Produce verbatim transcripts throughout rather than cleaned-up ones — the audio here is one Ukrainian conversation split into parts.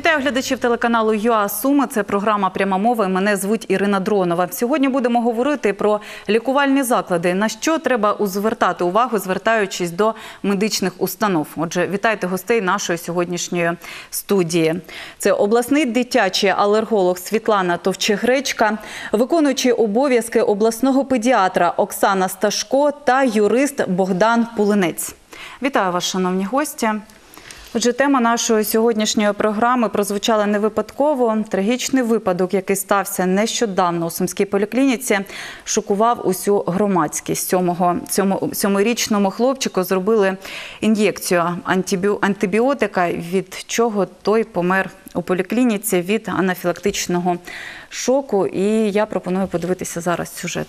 Вітаю глядачів телеканалу ЮА Суми. Це програма «Пряма мова» і мене звуть Ірина Дронова. Сьогодні будемо говорити про лікувальні заклади. На що треба звертати увагу, звертаючись до медичних установ. Отже, вітайте гостей нашої сьогоднішньої студії. Це обласний дитячий алерголог Світлана Товчегречка, виконуючий обов'язки обласного педіатра Оксана Сташко та юрист Богдан Пулинець. Вітаю вас, шановні гості. Отже, тема нашої сьогоднішньої програми прозвучала не випадково. Трагічний випадок, який стався нещодавно у Сумській поліклініці, шокував усю громадськість. Сьомого, сьому, сьомирічному хлопчику зробили ін'єкцію антибіотика, від чого той помер у поліклініці від анафілактичного шоку. І я пропоную подивитися зараз сюжет.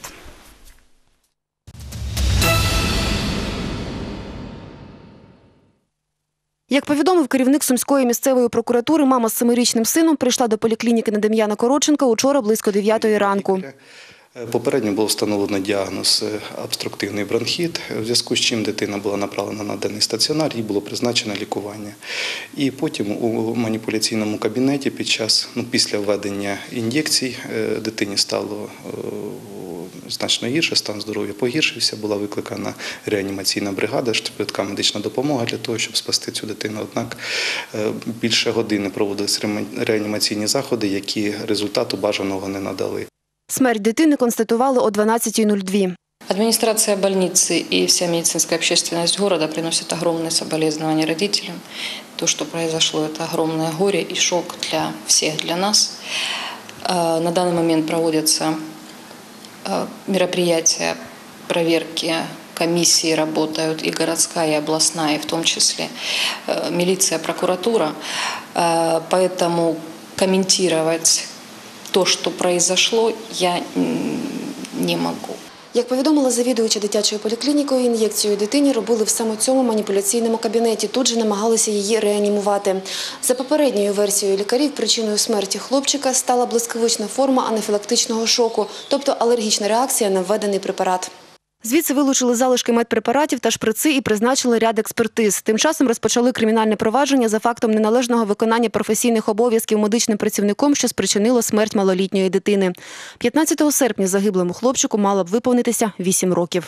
Як повідомив керівник Сумської місцевої прокуратури, мама з семирічним сином прийшла до поліклініки на Дем'яна Коротченка учора близько дев'ятої ранку. Попередньо було встановлено діагноз обструктивний бронхіт, у зв'язку з чим дитина була направлена на денний стаціонар, їй було призначено лікування. І потім у маніпуляційному кабінеті під час, ну, після введення ін'єкцій дитині стало значно гірше, стан здоров'я погіршився, була викликана реанімаційна бригада, швидка медична допомога для того, щоб спасти цю дитину. Однак більше години проводились реанімаційні заходи, які результату бажаного не надали. Смерть дитини констатували о дванадцятій нуль дві. Администрация больницы и вся медицинская общественность города приносят огромные соболезнования родителям. То, что произошло, это огромное горе и шок для всех, для нас. На данный момент проводятся мероприятия, проверки, комиссии работают, и городская, и областная, и в том числе милиция, прокуратура. Поэтому комментировать то, що произошло, я не можу. Як повідомила завідувача дитячою поліклінікою, ін'єкцію дитині робили в саме цьому маніпуляційному кабінеті. Тут же намагалися її реанімувати. За попередньою версією лікарів, причиною смерті хлопчика стала блискавична форма анафілактичного шоку, тобто алергічна реакція на введений препарат. Звідси вилучили залишки медпрепаратів та шприци і призначили ряд експертиз. Тим часом розпочали кримінальне провадження за фактом неналежного виконання професійних обов'язків медичним працівником, що спричинило смерть малолітньої дитини. п'ятнадцятого серпня загиблому хлопчику мало б виповнитися вісім років.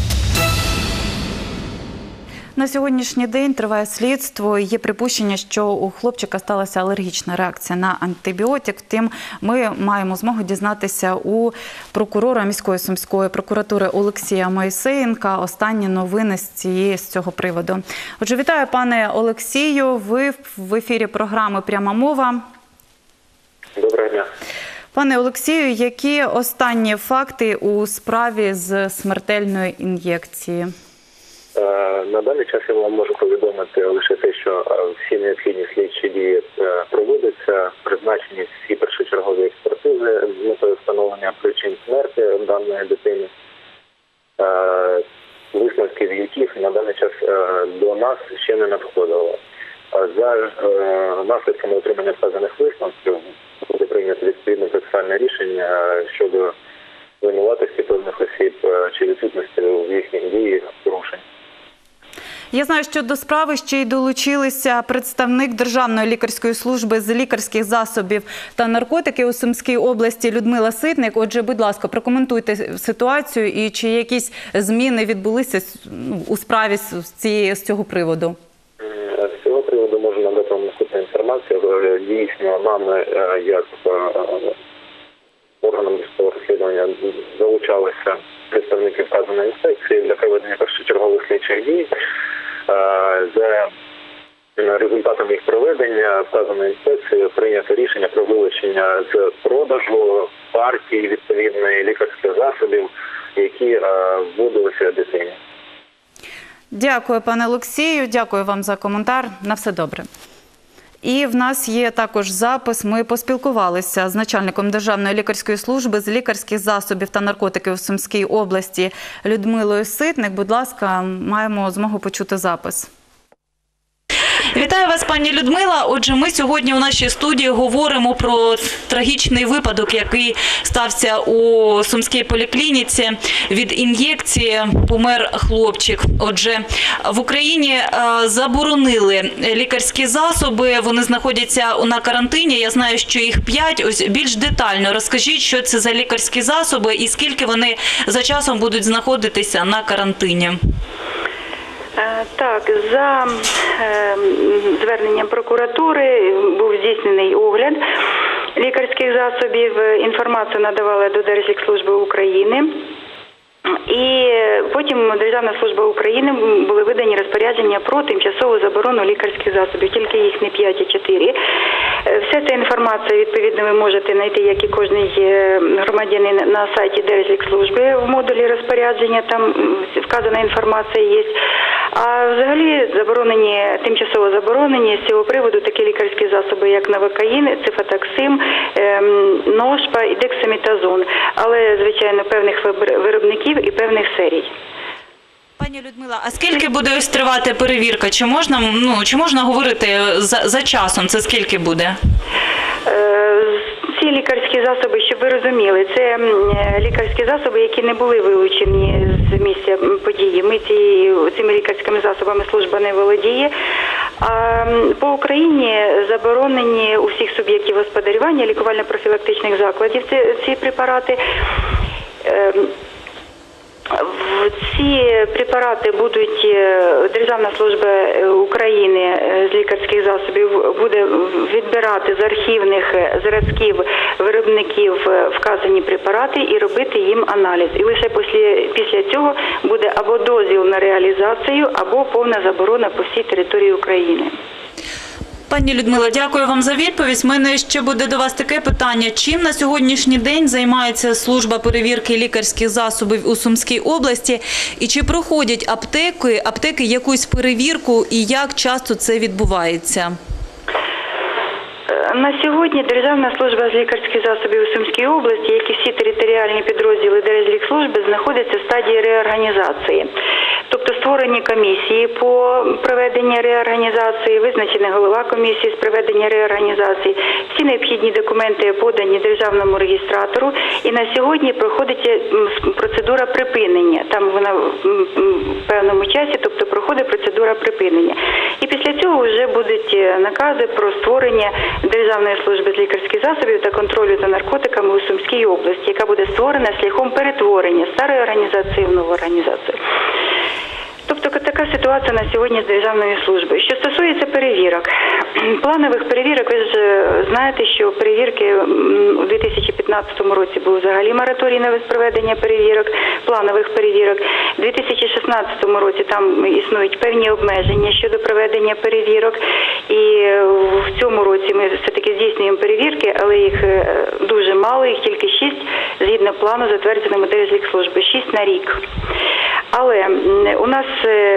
На сьогоднішній день триває слідство. Є припущення, що у хлопчика сталася алергічна реакція на антибіотик. Втім, ми маємо змогу дізнатися у прокурора міської Сумської прокуратури Олексія Моїсеєнка останні новини з, цієї, з цього приводу. Отже, вітаю, пане Олексію. Ви в ефірі програми «Пряма мова». Доброго дня. Пане Олексію, які останні факти у справі з смертельної ін'єкції? На даний час я вам можу повідомити лише те, що всі необхідні слідчі дії проводяться, призначені всі першочергові експертизи з метою встановлення причин смерті даної дитини, висновків яких на даний час до нас ще не надходило. За наслідками отримання вказаних висновків буде прийнято відповідне процесуальне рішення щодо винуватості певних осіб чи відсутності в їхніх діях порушень. Я знаю, що до справи ще й долучилися представник Державної лікарської служби з лікарських засобів та наркотиків у Сумській області Людмила Ситник. Отже, будь ласка, прокоментуйте ситуацію і чи якісь зміни відбулися у справі з, цієї, з цього приводу. З цього приводу можу надати вам наступну інформацію. Дійсно, нами, як органам досудового розслідування, залучалися представники вказаної інспекції для проведення першочергових слідчих дій. За результатами їх проведення вказаної інспекції прийнято рішення про вилучення з продажу партії відповідної лікарських засобів, які вводилися дитині. Дякую, пане Олексію. Дякую вам за коментар. На все добре. І в нас є також запис. Ми поспілкувалися з начальником Державної лікарської служби з лікарських засобів та наркотиків у Сумській області Людмилою Ситник. Будь ласка, маємо змогу почути запис. Вітаю вас, пані Людмила. Отже, ми сьогодні у нашій студії говоримо про трагічний випадок, який стався у Сумській поліклініці. Від ін'єкції помер хлопчик. Отже, в Україні е, заборонили лікарські засоби, вони знаходяться на карантині. Я знаю, що їх п'ять. Ось більш детально розкажіть, що це за лікарські засоби і скільки вони за часом будуть знаходитися на карантині. Так, за е, зверненням прокуратури був здійснений огляд лікарських засобів. Інформацію надавали до Держлікслужби України. І потім Державна служба України були видані розпорядження про тимчасову заборону лікарських засобів, тільки їх не п'ять, а чотири. Вся ця інформація, відповідно, ви можете знайти, як і кожен громадянин, на сайті Держлікслужби в модулі розпорядження, там вказана інформація є. А взагалі заборонені, тимчасово заборонені з цього приводу такі лікарські засоби, як навокаїн, цифатаксим, ношпа і дексаметазон. Але, звичайно, певних виробників і певних серій. Пані Людмила, а скільки буде ось тривати перевірка? Чи можна, ну, чи можна говорити за, за часом? Це скільки буде? Е, ці лікарські засоби, щоб ви розуміли, це лікарські засоби, які не були вилучені з місця події. Ми ці, цими лікарськими засобами служба не володіє. А по Україні заборонені у всіх суб'єктів господарювання лікувально-профілактичних закладів ці, ці препарати. Е, Ці препарати будуть, Державна служба України з лікарських засобів буде відбирати з архівних зразків виробників вказані препарати і робити їм аналіз. І лише після, після цього буде або дозвіл на реалізацію, або повна заборона по всій території України. Пані Людмила, дякую вам за відповідь. У мене ще буде до вас таке питання. Чим на сьогоднішній день займається служба перевірки лікарських засобів у Сумській області? І чи проходять аптеки, аптеки якусь перевірку і як часто це відбувається? На сьогодні Державна служба з лікарських засобів у Сумській області, як і всі територіальні підрозділи Держлікслужби, знаходяться в стадії реорганізації. Тобто створені комісії по проведенню реорганізації, визначений голова комісії з проведення реорганізації. Всі необхідні документи подані державному реєстратору. І на сьогодні проходить процедура припинення. Там вона в певному часі, тобто проходить процедура припинення. І після цього вже будуть накази про створення Державної служби з лікарських засобів та контролю за наркотиками у Сумській області, яка буде створена шляхом перетворення старої організації в нову організацію. Тобто така ситуація на сьогодні з Державною службою. Що стосується перевірок, планових перевірок, ви ж знаєте, що перевірки у дві тисячі п'ятнадцятому році був взагалі мораторій на проведення перевірок, планових перевірок. У дві тисячі шістнадцятому році там існують певні обмеження щодо проведення перевірок. І в цьому році ми все-таки здійснюємо перевірки, але їх дуже мало, їх тільки шість, згідно плану, затвердженому Держлікслужби, шість на рік. Але у нас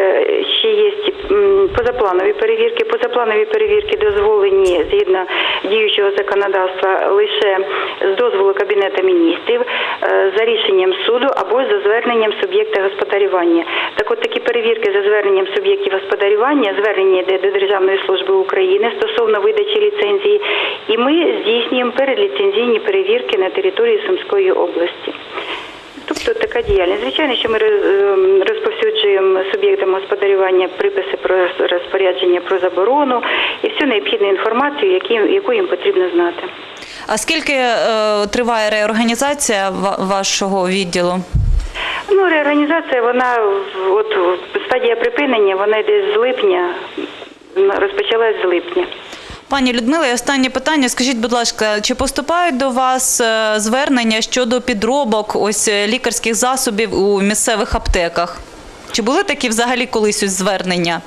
ще є позапланові перевірки. Позапланові перевірки дозволені згідно діючого законодавства лише з дозволу Кабінету міністрів, за рішенням суду або за зверненням суб'єкта господарювання. Так от такі перевірки за зверненням суб'єктів господарювання, звернення йде до Державної служби України стосовно видачі ліцензії, і ми здійснюємо передліцензійні перевірки на території Сумської області. Тобто така діяльність. Звичайно, що ми розповсюджуємо суб'єктам господарювання приписи про розпорядження про заборону і всю необхідну інформацію, які, яку їм потрібно знати. А скільки е, триває реорганізація вашого відділу? Ну, реорганізація, вона, от стадія припинення, вона йде з липня, розпочалась з липня. Пані Людмила, і останнє питання. Скажіть, будь ласка, чи поступають до вас звернення щодо підробок ось лікарських засобів у місцевих аптеках? Чи були такі взагалі колись ось звернення?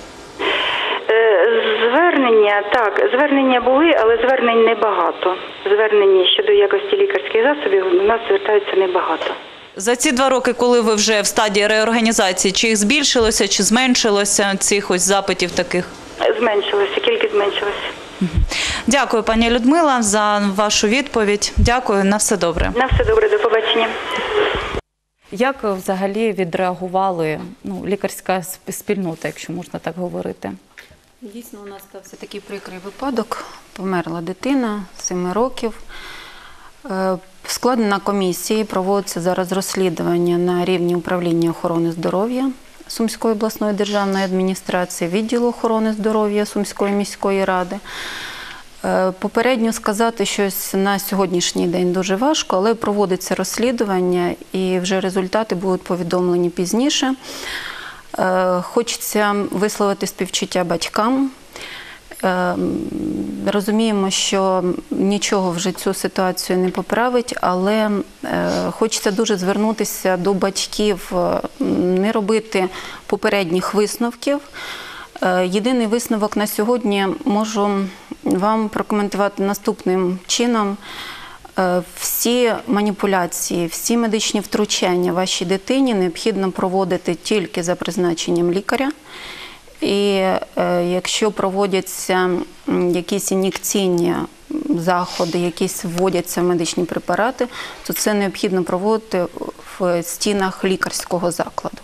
Звернення, так, звернення були, але звернень небагато. Звернення щодо якості лікарських засобів до нас звертаються небагато. За ці два роки, коли ви вже в стадії реорганізації, чи їх збільшилося, чи зменшилося цих ось запитів таких? Зменшилося, кількість зменшилася. Дякую, пані Людмила, за вашу відповідь. Дякую, на все добре. На все добре, до побачення. Як взагалі відреагували ну, лікарська спільнота, якщо можна так говорити? Дійсно, у нас стався такий прикрий випадок. Померла дитина семи років. Е, Складена комісія, проводиться зараз розслідування на рівні управління охорони здоров'я Сумської обласної державної адміністрації, відділу охорони здоров'я Сумської міської ради. Е, Попередньо сказати щось на сьогоднішній день дуже важко, але проводиться розслідування і вже результати будуть повідомлені пізніше. Е, Хочеться висловити співчуття батькам. Е, Розуміємо, що нічого вже цю ситуацію не поправить, але е, хочеться дуже звернутися до батьків, е, не робити попередніх висновків. Е, Єдиний висновок на сьогодні можу вам прокоментувати наступним чином. Е, Всі маніпуляції, всі медичні втручання вашій дитині необхідно проводити тільки за призначенням лікаря. І е, якщо проводяться якісь ін'єкційні заходи, якісь вводяться медичні препарати, то це необхідно проводити в стінах лікарського закладу.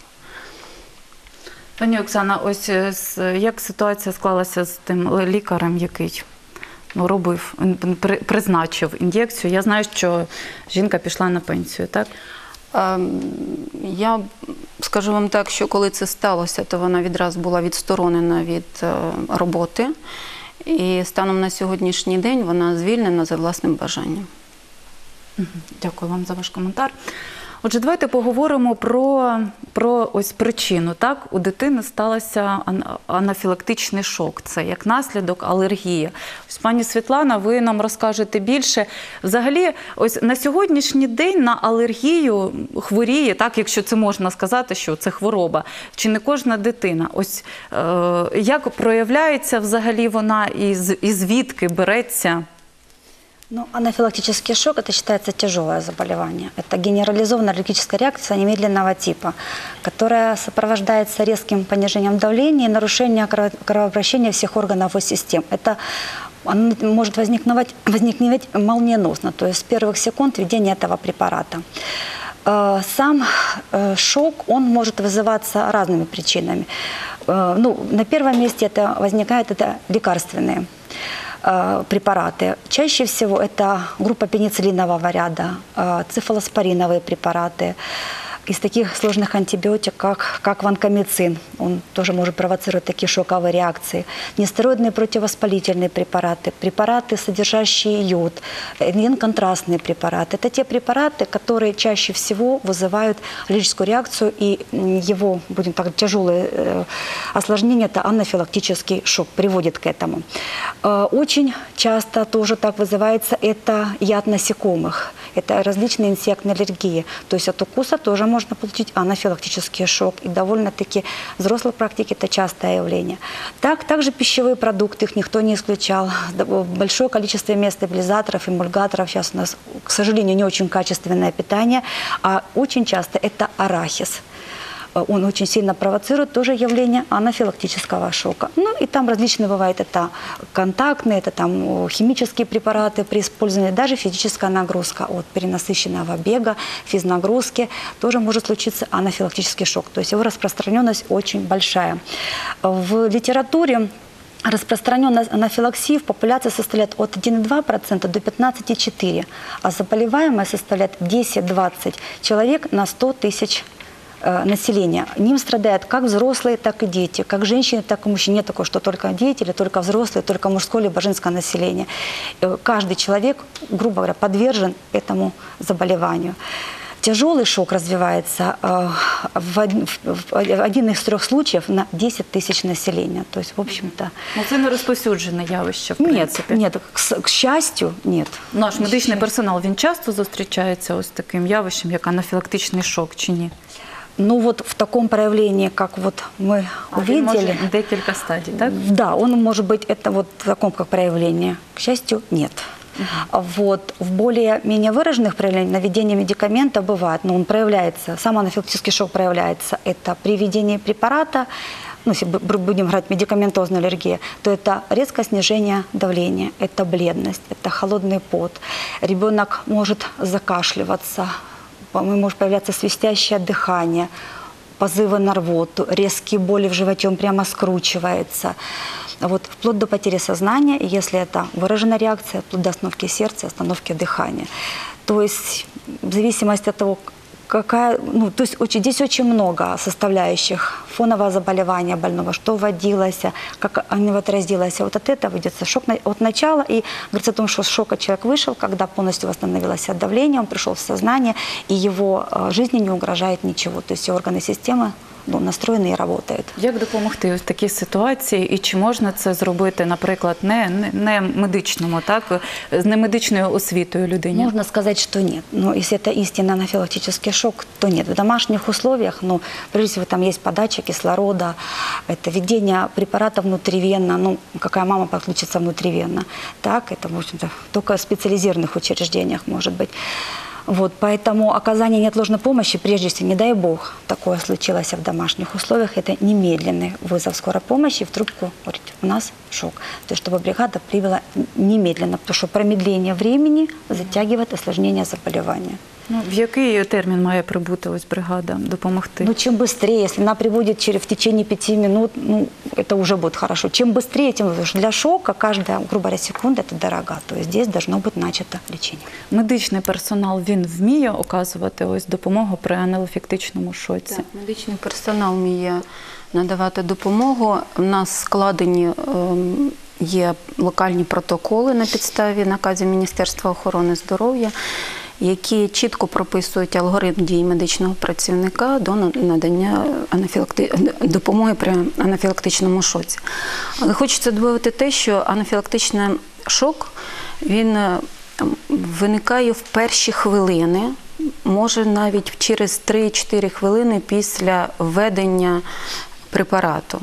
Пані Оксана, ось як ситуація склалася з тим лікарем, який ну, робив, призначив ін'єкцію? Я знаю, що жінка пішла на пенсію, так? Я скажу вам так, що коли це сталося, то вона відразу була відсторонена від роботи. І станом на сьогоднішній день вона звільнена за власним бажанням. Дякую вам за ваш коментар. Отже, давайте поговоримо про, про ось причину. Так? У дитини стався анафілактичний шок. Це як наслідок алергії. Ось, пані Світлана, ви нам розкажете більше. Взагалі, ось на сьогоднішній день на алергію хворіє, так, якщо це можна сказати, що це хвороба, чи не кожна дитина. Ось е, як проявляється взагалі вона і, і звідки береться? Ну, анафилактический шок – это считается тяжелое заболевание. Это генерализованная аллергическая реакция немедленного типа, которая сопровождается резким понижением давления и нарушением кровообращения всех органов и систем. Это оно может возникнуть, возникнуть молниеносно, то есть с первых секунд введения этого препарата. Сам шок, он может вызываться разными причинами. Ну, на первом месте это возникает это лекарственные препараты. Чаще всего это группа пенициллинового ряда, цефалоспориновые препараты. Из таких сложных антибиотиков, как, как ванкомицин, он тоже может провоцировать такие шоковые реакции. Нестероидные противовоспалительные препараты, препараты, содержащие йод, рентгенконтрастные препараты. Это те препараты, которые чаще всего вызывают аллергическую реакцию, и его, будем так, тяжелое э, осложнение, это анафилактический шок, приводит к этому. Э, очень часто тоже так вызывается это яд насекомых, это различные инсектные аллергии, то есть от укуса тоже можно можно получить анафилактический шок. И довольно-таки в взрослой практике это частое явление. Так, также пищевые продукты, их никто не исключал. Большое количество стабилизаторов, эмульгаторов. Сейчас у нас, к сожалению, не очень качественное питание. А очень часто это арахис. Он очень сильно провоцирует тоже явление анафилактического шока. Ну и там различные бывают, это контактные, это там химические препараты при использовании, даже физическая нагрузка от перенасыщенного бега, физнагрузки, тоже может случиться анафилактический шок. То есть его распространенность очень большая. В литературе распространенность анафилаксии в популяции составляет от одного и двух десятых процента до пятнадцати целых четырёх десятых процента, а заболеваемость составляет десять-двадцать человек на сто тысяч населения. Ним страдают как взрослые, так и дети, как женщины, так и мужчины. Нет такого, что только дети, или только взрослые, только мужское, либо женское население. Каждый человек, грубо говоря, подвержен этому заболеванию. Тяжелый шок развивается в один из трех случаев на десять тысяч населения. То есть, в общем-то... Ну, це не розповсюджене явище, в принципі. Нет, нет, к, к счастью, нет. Наш медичний персонал, він часто зустрічається ось таким явищем, як анафілактичний шок, чи ні? Ну вот в таком проявлении, как вот мы а увидели... Может, декілька стадий, так? Да, он может быть, это вот в таком как проявлении. К счастью, нет. Uh-huh. Вот в более-менее выраженных проявлениях наведение медикамента бывает, но он проявляется, сам анафилактический шок проявляется. Это при введении препарата, ну, если будем брать медикаментозную аллергию, то это резкое снижение давления, это бледность, это холодный пот. Ребенок может закашливаться, может появляться свистящее дыхание, позывы на рвоту, резкие боли в животе, он прямо скручивается. вот, вплоть до потери сознания, и если это выраженная реакция, вплоть до остановки сердца, остановки дыхания. То есть в зависимости от того, какая, ну, то есть очень, здесь очень много составляющих фонового заболевания больного, что вводилось, как оно отразилось. Вот от этого ведется шок от начала. И говорится о том, что с шока человек вышел, когда полностью восстановилось давление, он пришел в сознание, и его жизни не угрожает ничего. То есть все органы системы, ну, настроєні і працюють. Як допомогти ось такій ситуації, і чи можна це зробити, наприклад, не, не, не медичному, так, з немедичною освітою людині? Можно сказать, что нет. Но если это истинно анафилактический шок, то нет. В домашних условиях, ну, прежде всего, там есть подача кислорода, это введение препаратов внутривенно, ну, какая мама подключится внутривенно. Так, это, в общем-то, только в специализированных учреждениях может быть. Вот, поэтому оказание неотложной помощи, прежде всего, не дай бог, такое случилось в домашних условиях, это немедленный вызов скорой помощи, в трубку говорить, у нас шок. То есть, чтобы бригада прибыла немедленно, потому что промедление времени затягивает осложнение заболевания. Ну, в який термін має прибути ось бригада допомогти? Ну, чем быстрее, если она прибудет через, в течение пяти минут, ну, это уже будет хорошо. Чем быстрее, тем лучше. Для шока каждая, грубо говоря, секунда – это дорога. То есть здесь должно быть начато лечение. Медичний персонал, він вміє оказувати ось допомогу при анафілактичному шоці? Так, медичний персонал вміє надавати допомогу. У нас складені ем, є локальні протоколи на підставі наказів Міністерства охорони здоров'я, які чітко прописують алгоритм дій медичного працівника до надання анафілакти... допомоги при анафілактичному шоці. Але хочеться додати те, що анафілактичний шок, він виникає в перші хвилини, може навіть через три-чотири хвилини після введення препарату.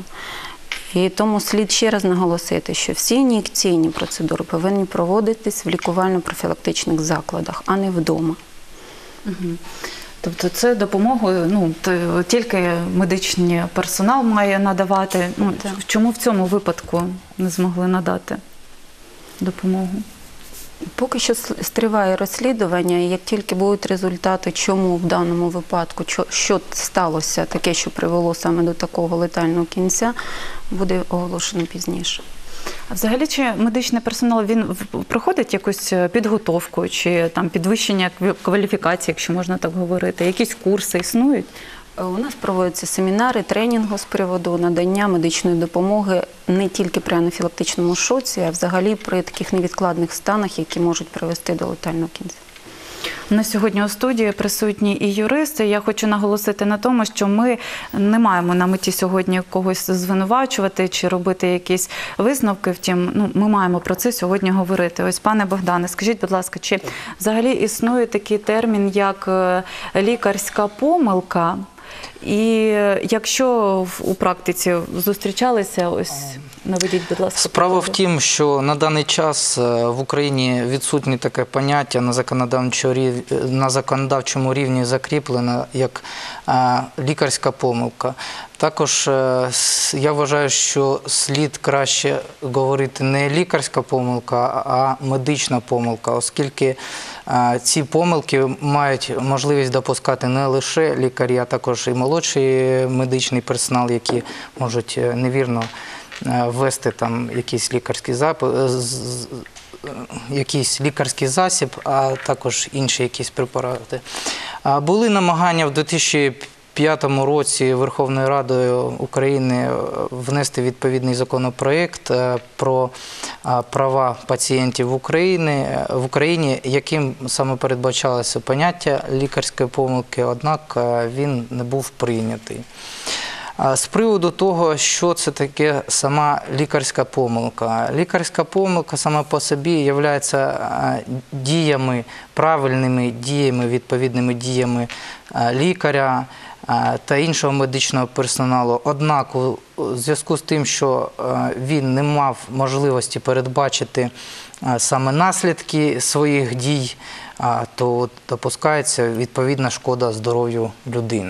І тому слід ще раз наголосити, що всі ін'єкційні процедури повинні проводитись в лікувально-профілактичних закладах, а не вдома. Угу. Тобто це допомогу, ну, тільки медичний персонал має надавати. Ну, чому в цьому випадку не змогли надати допомогу? Поки що триває розслідування, і як тільки будуть результати, чому в даному випадку, що сталося таке, що привело саме до такого летального кінця, буде оголошено пізніше. А взагалі, чи медичний персонал, він проходить якусь підготовку, чи там підвищення кваліфікації, якщо можна так говорити, якісь курси існують? У нас проводяться семінари, тренінги з приводу надання медичної допомоги не тільки при анафілактичному шоці, а взагалі при таких невідкладних станах, які можуть привести до летального кінця. На сьогодні у студії присутні і юристи. Я хочу наголосити на тому, що ми не маємо на меті сьогодні когось звинувачувати чи робити якісь висновки. Втім, ну, ми маємо про це сьогодні говорити. Ось, пане Богдане, скажіть, будь ласка, чи взагалі існує такий термін, як лікарська помилка? І якщо у практиці зустрічалися, ось наведіть, будь ласка. Справа в тім, що на даний час в Україні відсутнє таке поняття, на законодавчому рівні закріплено як лікарська помилка. Також я вважаю, що слід краще говорити не лікарська помилка, а медична помилка, оскільки ці помилки мають можливість допускати не лише лікарі, а також і молодший медичний персонал, які можуть невірно ввести там якийсь лікарський запит, якийсь лікарський засіб, а також інші якісь препарати. Були намагання в дві тисячі п'ятому році Верховною Радою України внести відповідний законопроєкт про права пацієнтів в Україні, в Україні, яким саме передбачалося поняття лікарської помилки, однак він не був прийнятий. З приводу того, що це таке сама лікарська помилка. Лікарська помилка сама по собі є діями, правильними діями, відповідними діями лікаря та іншого медичного персоналу. Однак у зв'язку з тим, що він не мав можливості передбачити саме наслідки своїх дій, то допускається відповідна шкода здоров'ю людини.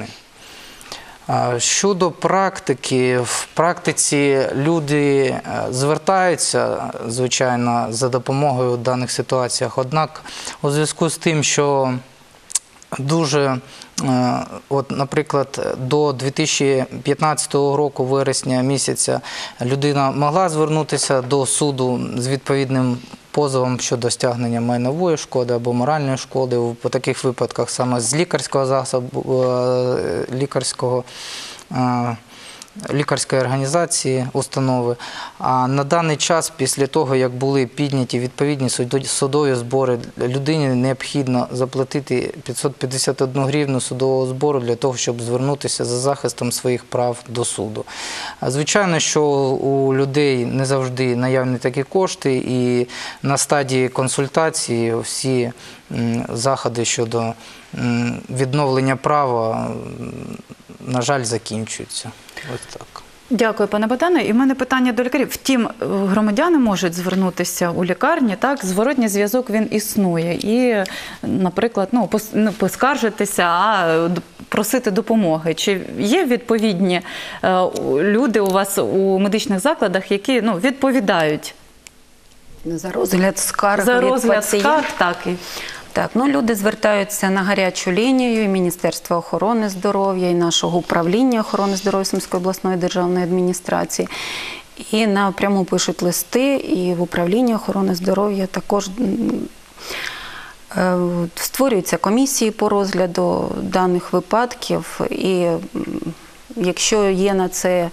Щодо практики, в практиці люди звертаються, звичайно, за допомогою в даних ситуаціях. Однак у зв'язку з тим, що дуже, от, наприклад, до дві тисячі п'ятнадцятого року, вересня місяця, людина могла звернутися до суду з відповідним позовом щодо стягнення майнової шкоди або моральної шкоди. По таких випадках саме з лікарського засобу, лікарського лікарської організації, установи. А на даний час, після того, як були підняті відповідні судові збори, людині необхідно заплатити п'ятсот п'ятдесят одну гривну судового збору для того, щоб звернутися за захистом своїх прав до суду. Звичайно, що у людей не завжди наявні такі кошти, і на стадії консультації всі заходи щодо відновлення права, на жаль, закінчуються. Ось так. Дякую, пане Богдане. І в мене питання до лікарів. Втім, громадяни можуть звернутися у лікарні, так, зворотній зв'язок він існує. І, наприклад, ну, не поскаржитися, а просити допомоги. Чи є відповідні люди у вас у медичних закладах, які, ну, відповідають? За розгляд скарг За від розгляд пацієнтів. скарг, так. І... Так, ну, люди звертаються на гарячу лінію і Міністерства охорони здоров'я, і нашого управління охорони здоров'я Сумської обласної державної адміністрації. І напряму пишуть листи, і в управлінні охорони здоров'я також створюються комісії по розгляду даних випадків. І якщо є на це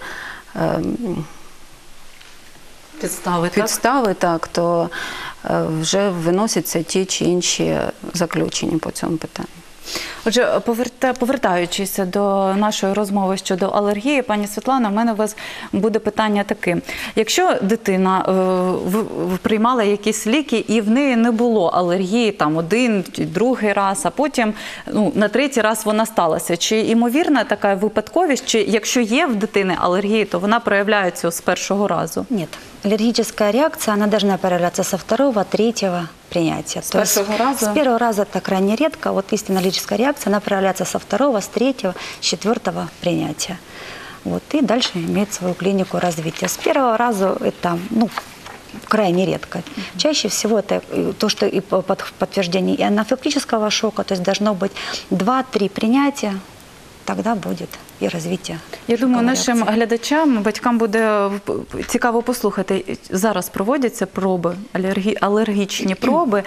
Підстави, підстави, так, то вже виносяться ті чи інші заключення по цьому питанню. Отже, повертаючись до нашої розмови щодо алергії, пані Світлана, в мене у вас буде питання таке. Якщо дитина приймала якісь ліки і в неї не було алергії там один, другий раз, а потім, ну, на третій раз вона сталася, чи ймовірна така випадковість, чи якщо є в дитини алергії, то вона проявляється з першого разу? Нет. Аллергическая реакция, она должна проявляться со второго, третьего принятия. С первого раза? С первого раза это крайне редко. Вот истинно аллергическая реакция, она проявляется со второго, с третьего, с четвертого принятия. Вот, и дальше имеет свою клинику развития. С первого раза это, ну, крайне редко. Чаще всего это то, что и подтверждение и анафилактического шока, то есть должно быть два-три принятия, тогда будет і розвиття. Я думаю, нашим глядачам, батькам буде цікаво послухати. Зараз проводяться проби, алергі, алергічні проби.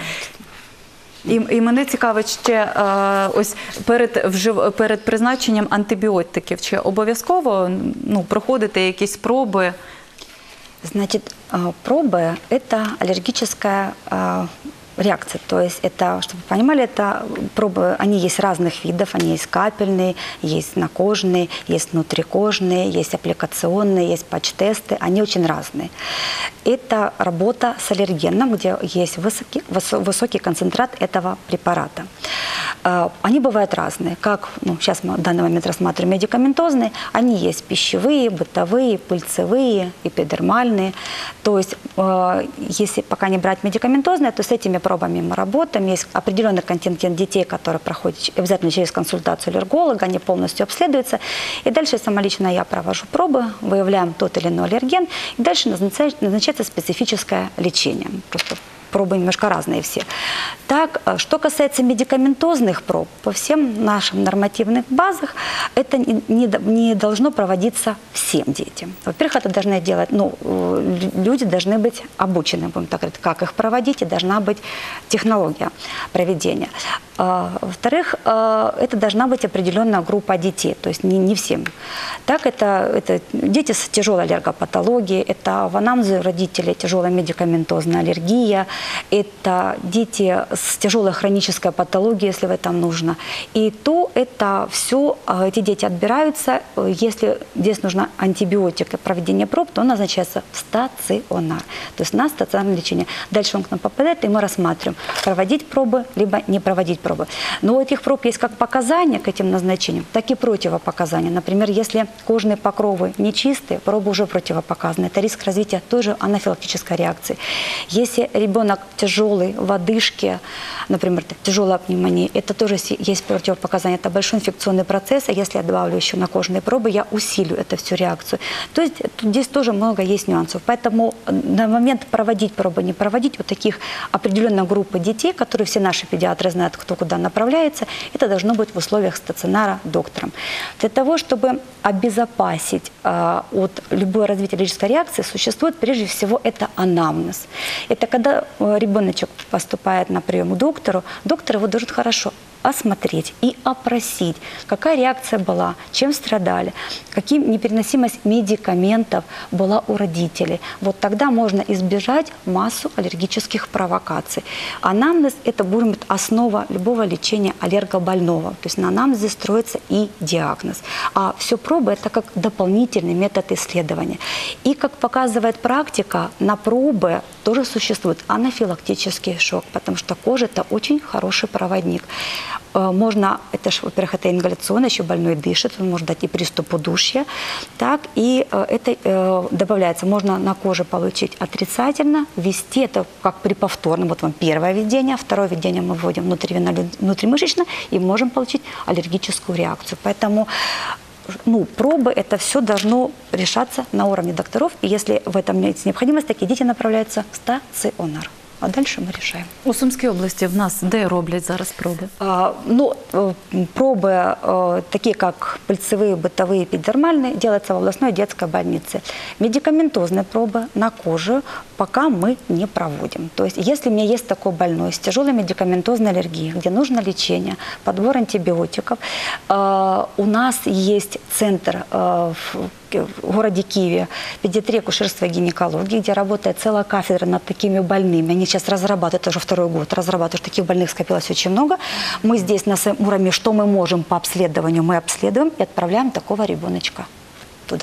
І, і мене цікавить ще ось перед, вжив, перед призначенням антибіотиків. Чи обов'язково, ну, проходити якісь проби? Значит, пробы – это аллергическая реакция. То есть это, чтобы вы понимали, это пробы, они есть разных видов, они есть капельные, есть накожные, есть внутрикожные, есть аппликационные, есть патч-тесты, они очень разные. Это работа с аллергеном, где есть высокий, высокий концентрат этого препарата. Они бывают разные, как, ну, сейчас мы в данный момент рассматриваем медикаментозные, они есть пищевые, бытовые, пыльцевые, эпидермальные. То есть, если пока не брать медикаментозные, то с этими пробами мы работаем. Есть определенный контингент детей, которые проходят обязательно через консультацию аллерголога, они полностью обследуются. И дальше самолично я провожу пробы, выявляем тот или иной аллерген, и дальше назначается специфическое лечение. Просто пробы немножко разные все. Так, что касается медикаментозных проб, по всем нашим нормативных базах это не, не, не должно проводиться всем детям. Во-первых, это должны делать, ну, люди должны быть обучены, будем так говорить, как их проводить, и должна быть технология проведения. Во-вторых, это должна быть определенная группа детей, то есть не, не всем. Так, это, это дети с тяжелой аллергопатологией, это в анамнезе родителей тяжелая медикаментозная аллергия, это дети с тяжелой хронической патологией, если в этом нужно. И то это все, эти дети отбираются, если здесь нужно антибиотик и проведение проб, то он назначается в стационар, то есть на стационарное лечение. Дальше он к нам попадает, и мы рассматриваем, проводить пробы, либо не проводить пробы. Но у этих проб есть как показания к этим назначениям, так и противопоказания. Например, если кожные покровы нечистые, пробы уже противопоказаны. Это риск развития той же анафилактической реакции. Если ребенок ребенок тяжелый, в одышке, например, тяжелая пневмония, это тоже есть противопоказание. Это большой инфекционный процесс, а если я добавлю еще на кожные пробы, я усилю эту всю реакцию. То есть здесь тоже много есть нюансов. Поэтому на момент проводить пробы, не проводить, вот таких определенной группы детей, которые все наши педиатры знают, кто куда направляется, это должно быть в условиях стационара доктором. Для того, чтобы обезопасить э, от любой развития аллергической реакции, существует прежде всего это анамнез. Это когда э, ребеночек поступает на прием к доктору, доктор его должен хорошо осмотреть и опросить, какая реакция была, чем страдали, каким непереносимость медикаментов была у родителей. Вот тогда можно избежать массу аллергических провокаций. Анамнез – это будет основа любого лечения аллергобольного. То есть на анамнезе строится и диагноз. А все пробы – это как дополнительный метод исследования. И, как показывает практика, на пробы тоже существует анафилактический шок, потому что кожа – это очень хороший проводник. Можно, это же, во-первых, это ингаляционно, еще больной дышит, он может дать и приступ удушья, так, и это э, добавляется, можно на коже получить отрицательно, ввести это как при повторном, вот вам первое введение, второе введение мы вводим внутривенно, внутримышечно и можем получить аллергическую реакцию. Поэтому ну, пробы, это все должно решаться на уровне докторов, и если в этом есть необходимость, такие дети направляются в стационар. А дальше мы решаем. У Сумській області в нас де роблять зараз проби? А, ну, пробы, а, такие как пыльцевые, бытовые, эпидермальные, делаются в областной детской больнице. Медикаментозные пробы на коже пока мы не проводим. То есть, если у меня есть такой больной с тяжелой медикаментозной аллергией, где нужно лечение, подбор антибиотиков, а, у нас есть центр а, в в городе Киеве, педиатрия, акушерство и гинекология, где работает целая кафедра над такими больными. Они сейчас разрабатывают, это уже второй год, разрабатывают, таких больных скопилось очень много. Мы здесь на своем уровне, что мы можем по обследованию, мы обследуем и отправляем такого ребеночка туда.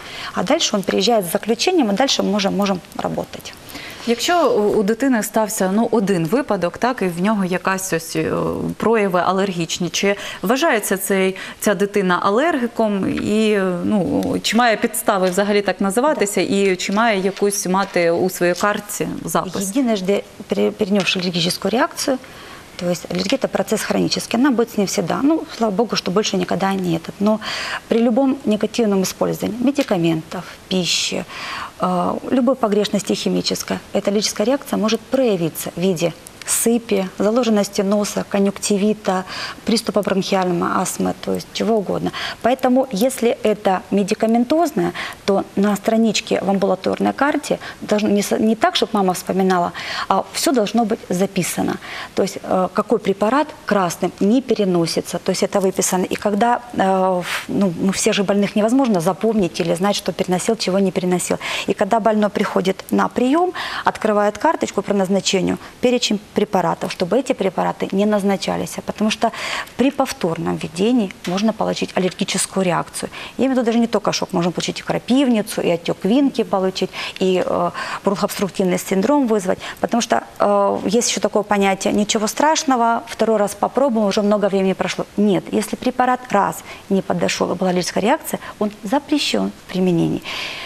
А дальше он приезжает с заключением, и дальше мы можем, можем работать. Якщо у дитини стався ну, один випадок, так, і в нього якась ось прояви алергічні, чи вважається цей, ця дитина алергіком, і ну, чи має підстави взагалі так називатися, і чи має якусь мати у своїй картці запис? Единожды перенесший аллергическую реакцию, то есть аллергия – это процесс хронический, она будет с ним всегда. Ну, слава богу, что больше никогда не этот. Но при любом негативном использовании медикаментов, пищи, э, любой погрешности химической, эта аллергическая реакция может проявиться в виде сыпи, заложенности носа, конъюнктивита, приступа бронхиальной астмы, то есть чего угодно. Поэтому, если это медикаментозное, то на страничке в амбулаторной карте должно не, не так, чтобы мама вспоминала, а все должно быть записано. То есть э, какой препарат красным не переносится, то есть это выписано. И когда, э, ну, ну, всех же больных невозможно запомнить или знать, что переносил, чего не переносил. И когда больной приходит на прием, открывает карточку по назначению, перечень препаратов, чтобы эти препараты не назначались, потому что при повторном введении можно получить аллергическую реакцию. Я имею в виду даже не только шок, можно получить и крапивницу, и отек винки получить, и э, бронхообструктивный синдром вызвать, потому что э, есть еще такое понятие, ничего страшного, второй раз попробуем, уже много времени прошло. Нет, если препарат раз не подошел, и была аллергическая реакция, он запрещен в применении.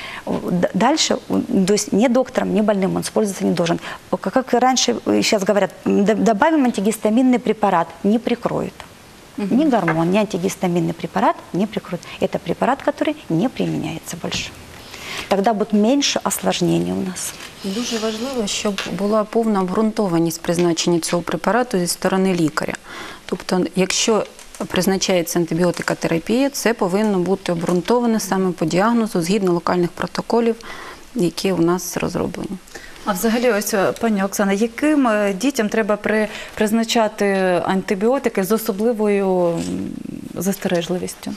Дальше, то есть ни доктором, ни больным он использоваться не должен. Как раньше сейчас говорят, добавим антигистаминный препарат, не прикроет. Угу. Ни гормон, ни антигистаминный препарат не прикроет. Это препарат, который не применяется больше. Тогда буде менше осложнень у нас. Дуже важливо, щоб була повна обґрунтованість призначення цього препарату зі сторони лікаря. Тобто, якщо призначається антибіотикотерапія, це повинно бути обґрунтоване саме по діагнозу, згідно локальних протоколів, які у нас розроблені. А взагалі, ось, пані Оксана, яким дітям треба при, призначати антибіотики з особливою застережливістю?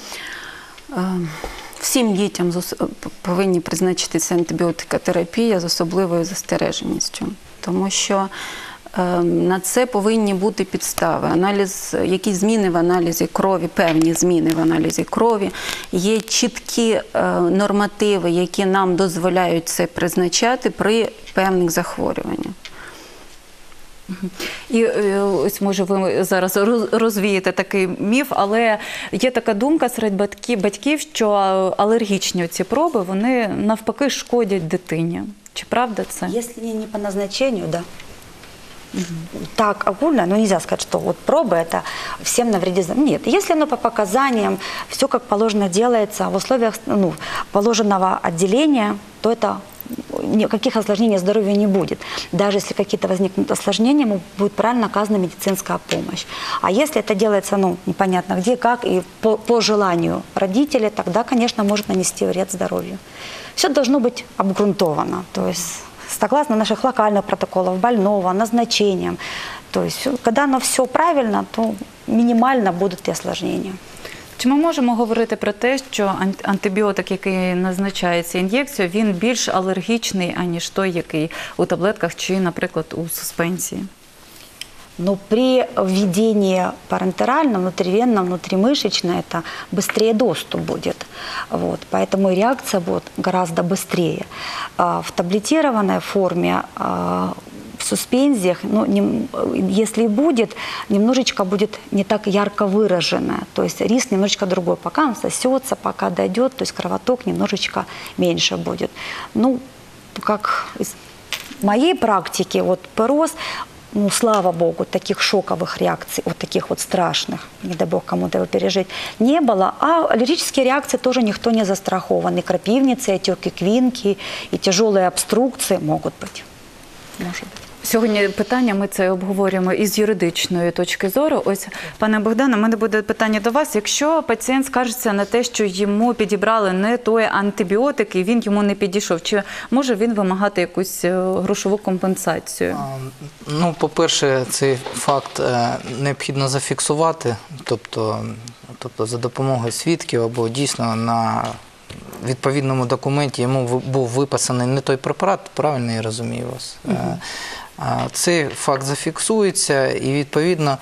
Всім дітям повинні призначитися антибіотикотерапія з особливою застереженістю, тому що на це повинні бути підстави. Аналіз, якісь зміни в аналізі крові, певні зміни в аналізі крові, є чіткі нормативи, які нам дозволяють це призначати при певних захворюваннях. І ось, може, ви зараз розвієте такий міф, але є така думка серед батьків, батьків, що алергічні ці проби, вони навпаки шкодять дитині. Чи правда це? Якщо не по назначенню, да. так огульно, но нельзя сказать, что вот проба это всем навредит. Нет, если оно по показаниям, все как положено делается в условиях ну, положенного отделения, то это никаких осложнений здоровья не будет. Даже если какие-то возникнут осложнения, будет правильно оказана медицинская помощь. А если это делается, ну, непонятно где, как, и по, по желанию родителей, тогда, конечно, может нанести вред здоровью. Все должно быть обгрунтовано, то есть согласно наших локальных протоколов больного, назначениям. То есть, когда оно все правильно, то мінімально будуть і осложнення. Чи ми можемо говорити про те, що антибіотик, який назначається ін'єкцією, він більш алергічний, аніж той, який у таблетках чи, наприклад, у суспензії? Но при введении парентерально, внутривенно, внутримышечно, это быстрее доступ будет. Вот, поэтому и реакция будет гораздо быстрее. В таблетированной форме, в суспензиях, ну, не, если и будет, немножечко будет не так ярко выраженная. То есть риск немножечко другой. Пока он сосется, пока дойдет, то есть кровоток немножечко меньше будет. Ну, как в моей практике, вот ПРОС, ну, слава богу, таких шоковых реакций, вот таких вот страшных, не дай бог кому-то его пережить, не было. А аллергические реакции тоже никто не застрахован. И крапивницы, и отеки квинки, и тяжелые обструкции могут быть. Может быть. Сьогодні питання ми це обговорюємо із юридичної точки зору. Ось, пане Богдане, у мене буде питання до вас. Якщо пацієнт скаржиться на те, що йому підібрали не той антибіотик і він йому не підійшов, чи може він вимагати якусь грошову компенсацію? А, ну, по-перше, цей факт е, необхідно зафіксувати, тобто, тобто за допомогою свідків або дійсно на відповідному документі йому був виписаний не той препарат, правильно я розумію вас? Угу. Цей факт зафіксується і, відповідно,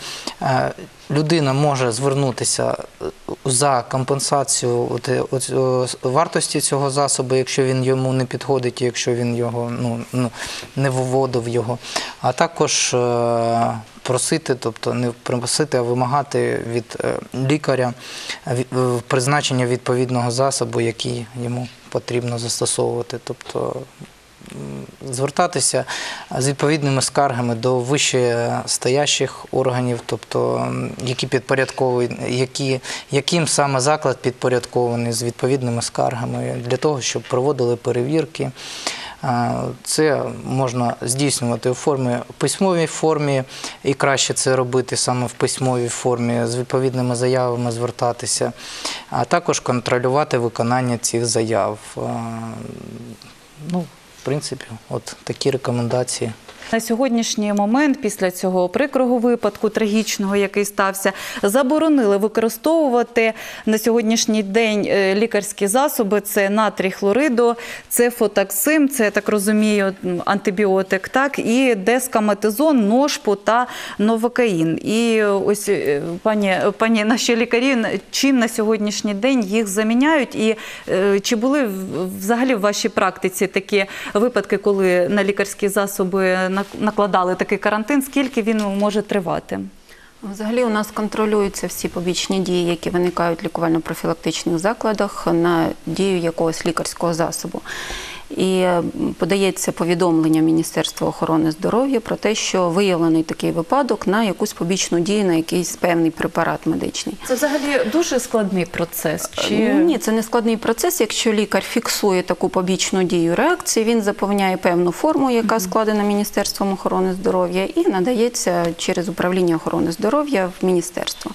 людина може звернутися за компенсацію вартості цього засобу, якщо він йому не підходить, якщо він його, ну, не виводив його, а також просити, тобто не просити, а вимагати від лікаря призначення відповідного засобу, який йому потрібно застосовувати. Тобто звертатися з відповідними скаргами до вищестоящих органів, тобто які підпорядковані, які, яким саме заклад підпорядкований, з відповідними скаргами, для того, щоб проводили перевірки. Це можна здійснювати у формі, в письмовій формі, і краще це робити саме в письмовій формі, з відповідними заявами звертатися, а також контролювати виконання цих заяв. Ну, в принципі, от такі рекомендації. На сьогоднішній момент, після цього прикрого випадку, трагічного, який стався, заборонили використовувати на сьогоднішній день лікарські засоби. Це натрій хлориду, це фотаксим, це, я так розумію, антибіотик, так, і дескаметизон, ношпу та новокаїн. І ось, пані, пані наші лікарі, чим на сьогоднішній день їх заміняють? І чи були взагалі в вашій практиці такі випадки, коли на лікарські засоби накладали такий карантин, скільки він може тривати? Взагалі у нас контролюються всі побічні дії, які виникають в лікувально-профілактичних закладах на дію якогось лікарського засобу. І подається повідомлення Міністерства охорони здоров'я про те, що виявлений такий випадок на якусь побічну дію, на якийсь певний препарат медичний. Це взагалі дуже складний процес? Чи... Ні, це не складний процес. Якщо лікар фіксує таку побічну дію реакції, він заповняє певну форму, яка складена Міністерством охорони здоров'я, і надається через управління охорони здоров'я в міністерство.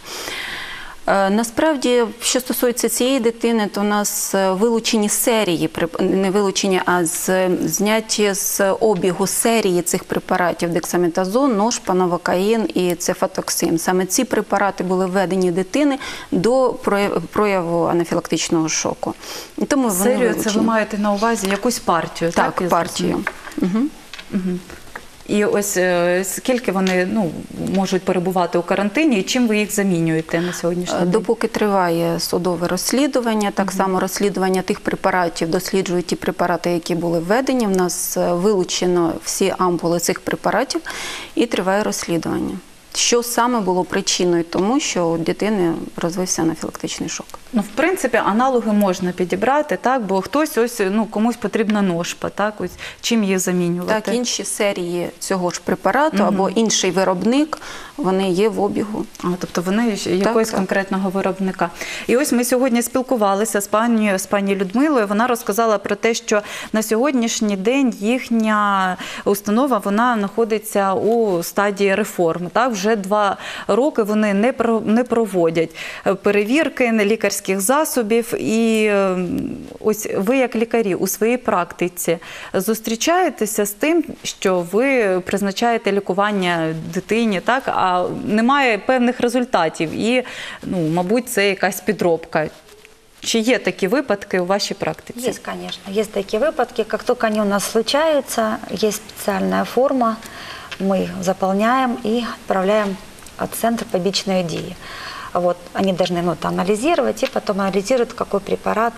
Насправді, що стосується цієї дитини, то у нас вилучені серії, не вилучені, а зняті з обігу серії цих препаратів: дексаметазон, ношпа, новокаїн і цефатоксим. Саме ці препарати були введені дитини до прояву анафілактичного шоку. І тому вони серію вилучені. Це ви маєте на увазі якусь партію? Так, так, партію. Угу. Угу. І ось скільки вони ну, можуть перебувати у карантині, і чим ви їх замінюєте на сьогоднішній день? Допоки триває судове розслідування, так само розслідування тих препаратів, досліджують ті препарати, які були введені. В нас вилучено всі ампули цих препаратів і триває розслідування. що саме було причиною тому, що у дитини розвився анафілактичний шок. Ну, в принципі, аналоги можна підібрати, так, бо хтось ось, ну, комусь потрібна ношпа, так, ось чим її замінювати. Так, інші серії цього ж препарату угу. або інший виробник, вони є в обігу. А, тобто вони якогось так, конкретного так. виробника. І ось ми сьогодні спілкувалися з пані, з пані Людмилою, вона розказала про те, що на сьогоднішній день їхня установа, вона знаходиться у стадії реформи, так, вже два роки вони не, про, не проводять перевірки лікарських засобів. І ось ви, як лікарі, у своїй практиці зустрічаєтеся з тим, що ви призначаєте лікування дитині, так, а немає певних результатів і, ну, мабуть, це якась підробка. Чи є такі випадки у вашій практиці? Есть, конечно. Есть такие выпадки. Как только они у нас случаются, есть специальная форма, мы заполняем и отправляем в центр побічної идеи. Вот, они должны, ну, анализировать и потом анализируют, какой препарат,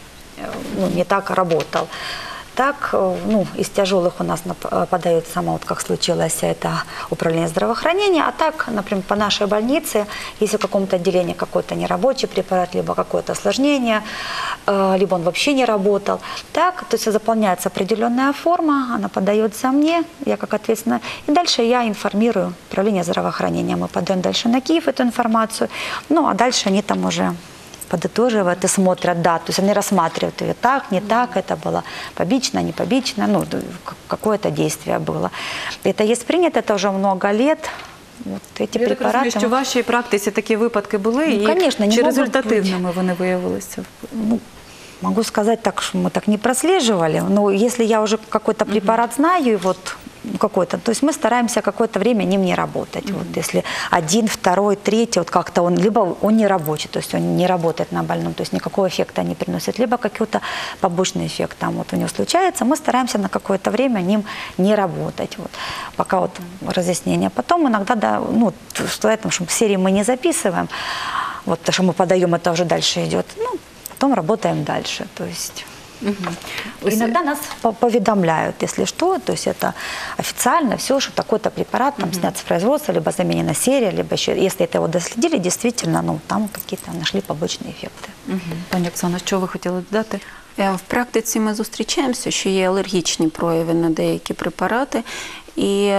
ну, не так работал. Так, ну, из тяжелых у нас подается, вот как случилось, это управление здравоохранения, а так, например, по нашей больнице, если в каком-то отделении какой-то нерабочий препарат, либо какое-то осложнение, либо он вообще не работал, так, то есть заполняется определенная форма, она подается мне, я как ответственная, и дальше я информирую управление здравоохранения, мы подаем дальше на Киев эту информацию, ну, а дальше они там уже подытоживают и смотрят, да, то есть они рассматривают ее так, не так, это было побично, не побично, ну, какое-то действие было. Это есть принято, это уже много лет. Вот эти Я препараты. так розумію, що в вашій практиці такі випадки були, ну, і конечно, не чи можуть результативними бути. вони виявилися? Ну, могу сказать так, что мы так не прослеживали, но если я уже какой-то препарат знаю, и вот какой-то, то есть мы стараемся какое-то время ним не работать. Mm-hmm. Вот если один, второй, третий, вот как-то он, либо он не рабочий, то есть он не работает на больном, то есть никакого эффекта не приносит, либо какой-то побочный эффект там вот у него случается, мы стараемся на какое-то время ним не работать. Вот. Пока вот разъяснение. Потом иногда, да, ну, что это, что серии мы не записываем, вот то, что мы подаем, это уже дальше идет, ну, потом работаем дальше, то есть... Угу. Иногда нас поведомляют, если что, то есть это официально все, что такой-то препарат там, угу. снят с производства, либо заменена серия, либо еще, если это его доследили, действительно, ну, там какие-то нашли побочные эффекты. Угу. Пані Оксано, що ви хотіли додати? В практиці ми зустрічаємося, що є алергічні прояви на деякі препарати, і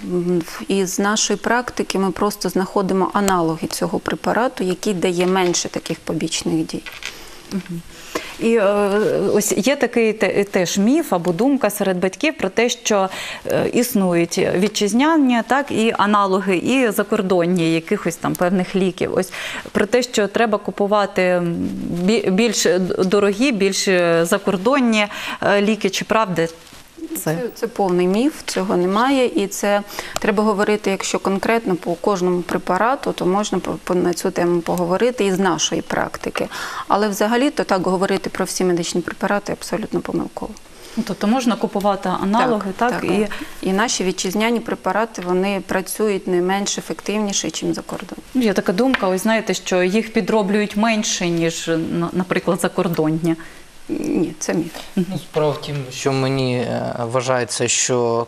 із нашої практики ми просто знаходимо аналоги цього препарату, який дає менше таких побічних дій. Угу. І ось є такий теж міф або думка серед батьків про те, що існують вітчизняні, так, і аналоги, і закордонні якихось там певних ліків. Ось про те, що треба купувати більш дорогі, більш закордонні ліки, чи правда? Це. Це, це повний міф, цього немає, і це треба говорити, якщо конкретно по кожному препарату, то можна на цю тему поговорити із нашої практики. Але взагалі-то так говорити про всі медичні препарати абсолютно помилково. Тобто можна купувати аналоги, так? так, так. І... і наші вітчизняні препарати, вони працюють не менш ефективніше, ніж за кордоном. Є така думка, ось знаєте, що їх підроблюють менше, ніж, наприклад, закордонні. Ні, це міф. Ну, справа в тім, що мені вважається, що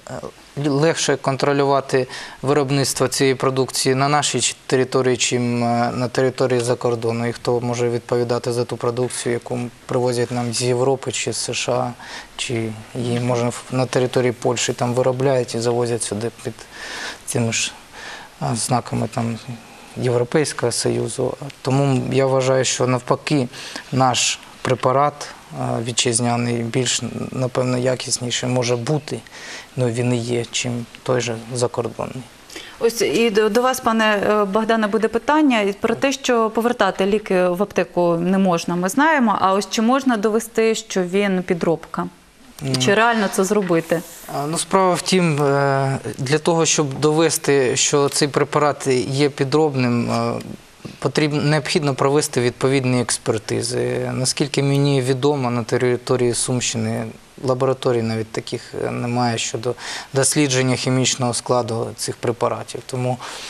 легше контролювати виробництво цієї продукції на нашій території, чим на території за кордону. І хто може відповідати за ту продукцію, яку привозять нам з Європи чи з США, чи її, може, на території Польщі там виробляють і завозять сюди під цими ж знаками там Європейського Союзу. Тому я вважаю, що навпаки наш препарат вітчизняний більш, напевно, якісніший може бути, ну він і є, чим той же закордонний. Ось і до вас, пане Богдане, буде питання про те, що повертати ліки в аптеку не можна, ми знаємо, а ось чи можна довести, що він підробка? Чи реально це зробити? Ну, справа в тім, для того, щоб довести, що цей препарат є підробним, потрібно, необхідно провести відповідні експертизи. Наскільки мені відомо, на території Сумщини лабораторій навіть таких немає щодо дослідження хімічного складу цих препаратів. Тому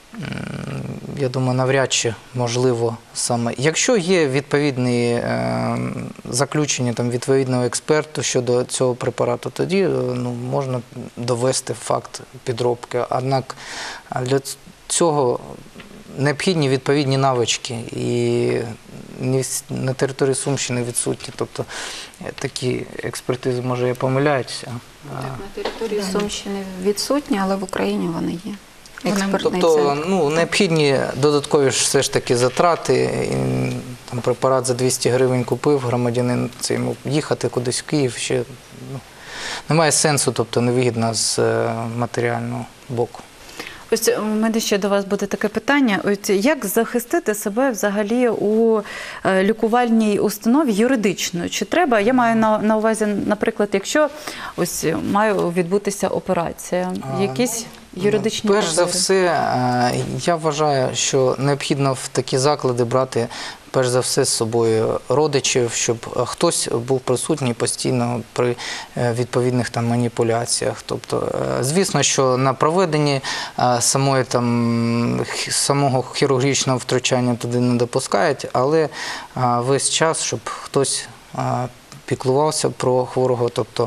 я думаю, навряд чи можливо саме. Якщо є відповідні е, заключення там, відповідного експерту щодо цього препарату, тоді ну, можна довести факт підробки. Однак для цього необхідні відповідні навички і на території Сумщини відсутні. Тобто такі експертизи, може, я помиляюся. Так, на території Сумщини відсутні, але в Україні вони є. Експертний тобто центр. ну, необхідні додаткові ж все ж таки затрати. І, там, препарат за двісті гривень купив, громадянин це йому їхати кудись в Київ. Ще, ну, немає сенсу, тобто невигідно з матеріального боку. Ось у мене ще до вас буде таке питання. Ось як захистити себе взагалі у лікувальній установі юридично? Чи треба, я маю на, на увазі, наприклад, якщо ось має відбутися операція, якісь юридичні Перш за договори? все, я вважаю, що необхідно в такі заклади брати перш за все з собою родичів, щоб хтось був присутній постійно при відповідних там маніпуляціях. Тобто, звісно, що на проведенні самої там самого хірургічного втручання туди не допускають, але весь час, щоб хтось піклувався про хворого, тобто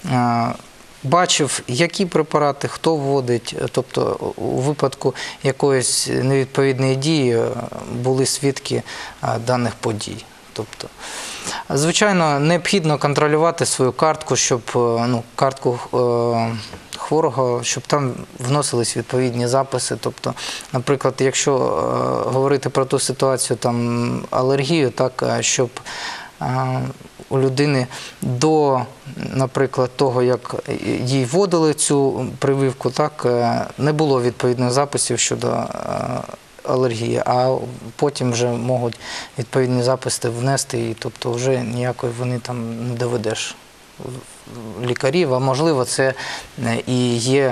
бачив, які препарати, хто вводить, тобто у випадку якоїсь невідповідної дії були свідки даних подій. Тобто, звичайно, необхідно контролювати свою картку, щоб ну, картку е, хворого, щоб там вносились відповідні записи. Тобто, наприклад, якщо е, говорити про ту ситуацію, там алергію, так, щоб е, у людини до, наприклад, того, як їй вводили цю прививку, так, не було відповідних записів щодо алергії, а потім вже можуть відповідні записи внести, і тобто вже ніякої вони там не доведеш лікарів, а можливо це і є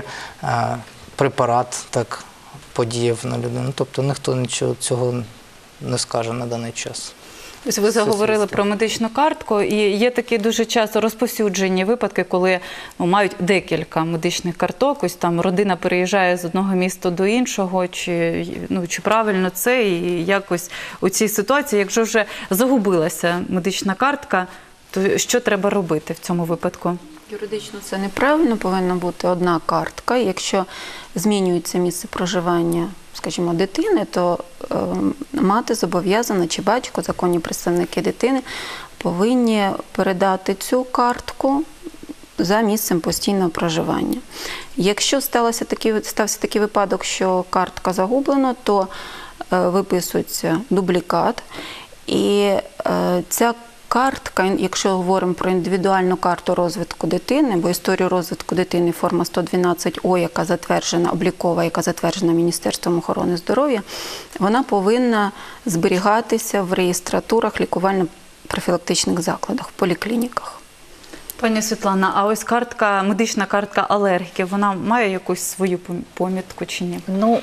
препарат, так подіяв на людину. Тобто ніхто нічого цього не скаже на даний час. Ось ви заговорили про медичну картку, і є такі дуже часто розповсюджені випадки, коли ну, мають декілька медичних карток, ось там родина переїжджає з одного міста до іншого, чи, ну, чи правильно це, і якось у цій ситуації, якщо вже загубилася медична картка, то що треба робити в цьому випадку? Юридично це неправильно, повинна бути одна картка. Якщо змінюється місце проживання, скажімо, дитини, то е, мати зобов'язана, чи батько, законні представники дитини, повинні передати цю картку за місцем постійного проживання. Якщо сталося такий, стався такий випадок, що картка загублена, то е, виписується дублікат, і е, ця картка, якщо говоримо про індивідуальну карту розвитку дитини, бо історію розвитку дитини форма сто дванадцять О, яка затверджена, облікова, яка затверджена Міністерством охорони здоров'я, вона повинна зберігатися в реєстратурах лікувально-профілактичних закладах, в поліклініках. Пані Світлана, а ось картка, медична картка алергіків, вона має якусь свою помітку чи ні? Ну,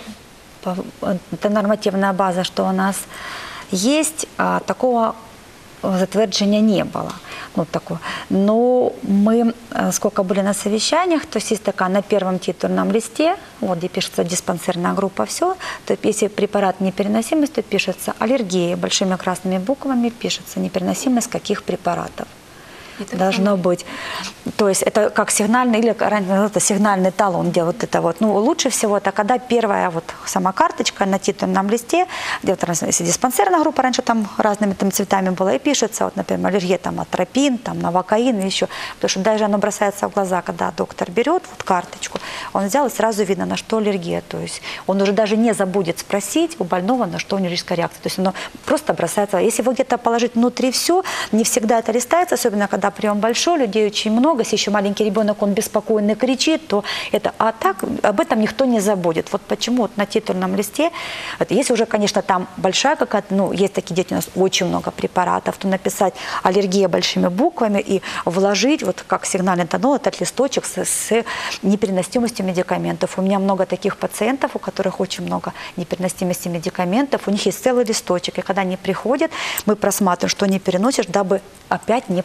это нормативная база, что у нас есть, а такого затверджения не было. Ну, такое. Но мы, сколько были на совещаниях, то есть есть такая на первом титульном листе, вот где пишется диспансерная группа, все, то если препарат непереносимость, то пишется аллергия, большими красными буквами пишется непереносимость каких препаратов. Должно быть. То есть это как сигнальный, или это сигнальный талон, где вот это вот. Ну, лучше всего это когда первая вот сама карточка на титульном листе, где вот, если диспансерная группа, раньше там разными там цветами была, и пишется, вот, например, аллергия там атропин, там новокаин и еще. Потому что даже оно бросается в глаза, когда доктор берет вот карточку, он взял и сразу видно, на что аллергия. То есть он уже даже не забудет спросить у больного, на что аллергическая реакция. То есть оно просто бросается. Если вы где-то положить внутри все, не всегда это листается, особенно когда прием большой, людей очень много, если еще маленький ребенок, он беспокойно кричит, то это, а так об этом никто не забудет. Вот почему вот на титульном листе, это, если уже, конечно, там большая какая-то, ну, есть такие дети, у нас очень много препаратов, то написать аллергия большими буквами и вложить, вот как сигнальный талон, этот листочек с, с непереносимостью медикаментов. У меня много таких пациентов, у которых очень много непереносимости медикаментов, у них есть целый листочек, и когда они приходят, мы просматриваем, что не переносишь, дабы опять не повторить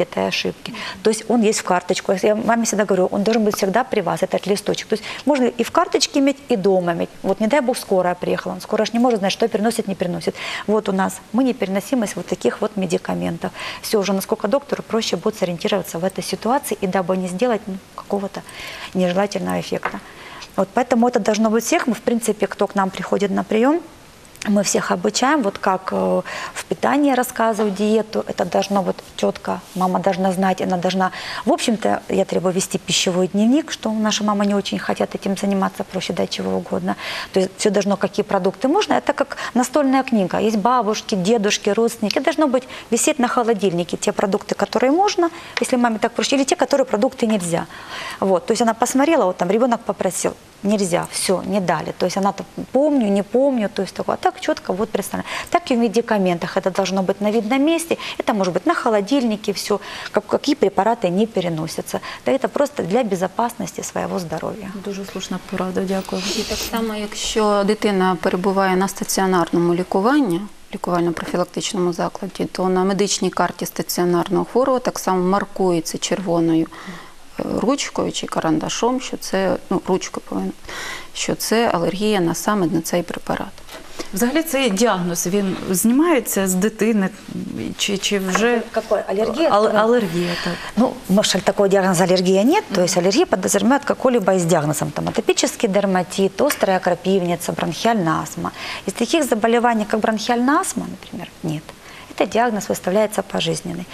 этой ошибки. То есть он есть в карточку. Я маме всегда говорю, он должен быть всегда при вас, этот листочек. То есть можно и в карточке иметь, и дома иметь. Вот не дай бог скорая приехала, он скоро ж не может знать, что переносит, не переносит. Вот у нас мы непереносимость вот таких вот медикаментов. Все уже, насколько доктору проще будет сориентироваться в этой ситуации, и дабы не сделать ну, какого-то нежелательного эффекта. Вот поэтому это должно быть всех. Мы, в принципе, кто к нам приходит на прием, мы всех обучаем, вот как э, в питании рассказываю, диету, это должно быть четко, мама должна знать, она должна, в общем-то, я требую вести пищевой дневник, что наши мамы не очень хотят этим заниматься, проще дать чего угодно, то есть все должно, какие продукты можно, это как настольная книга, есть бабушки, дедушки, родственники, должно быть висеть на холодильнике те продукты, которые можно, если маме так проще, или те, которые продукты нельзя, вот, то есть она посмотрела, вот там ребенок попросил, нельзя, все, не дали. То есть она помню, не помню, то есть такое. А так четко вот представляю. Так и в медикаментах это должно быть на видном месте, это может быть на холодильнике, все, как, какие препараты не переносятся. Да это просто для безопасности своего здоров'я. Дуже слушна порада, дякую. І так само, якщо дитина перебуває на стаціонарному лікуванні, лікувально-профілактичному закладі, то на медичній карті стаціонарного хворого так само маркується червоною ручкою чи карандашом, що це, ну, ручкою повинна, що це алергія на саме на цей препарат. Взагалі цей діагноз, він знімається з дитини чи, чи вже... Какой? Аллергия? Ал- аллергия, так. Ну, может, такого диагноза аллергия нет, то есть аллергия подразумевает какой-либо из диагнозов, там, атопический дерматит, острая крапивница, бронхиальная астма. Из таких заболеваний, как бронхиальная астма, например, нет. Этот диагноз выставляется пожизненный.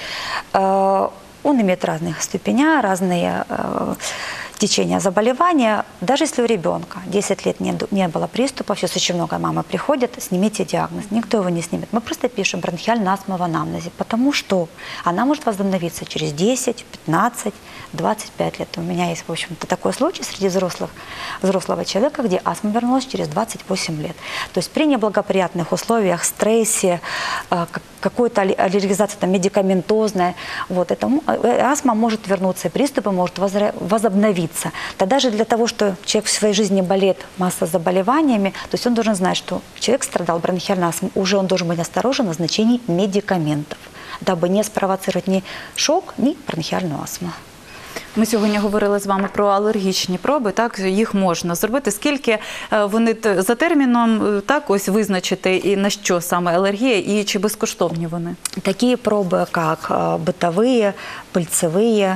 Он имеет разные ступеня, разные э, течения заболевания. Даже если у ребенка десять лет не, не было приступов, сейчас очень много мамы приходят, снимите диагноз. Никто его не снимет. Мы просто пишем бронхиальная астма в анамнезе, потому что она может возобновиться через десять, пятнадцать, двадцать пять лет. У меня есть, в общем-то, такой случай среди взрослых, взрослого человека, где астма вернулась через двадцать восемь лет. То есть при неблагоприятных условиях, стрессе, э, какой-то аллергизация там, медикаментозная, вот, это, астма может вернуться, и приступы может возобновиться. Тогда же для того, что человек в своей жизни болеет массой заболеваниями, то есть он должен знать, что человек страдал бронхиальной астмой, уже он должен быть осторожен в назначении медикаментов, дабы не спровоцировать ни шок, ни бронхиальную астму. Ми сьогодні говорили з вами про алергічні проби, так, їх можна зробити. Скільки вони за терміном, так, ось визначити, і на що саме алергія, і чи безкоштовні вони? Такие пробы, как бытовые, пыльцевые,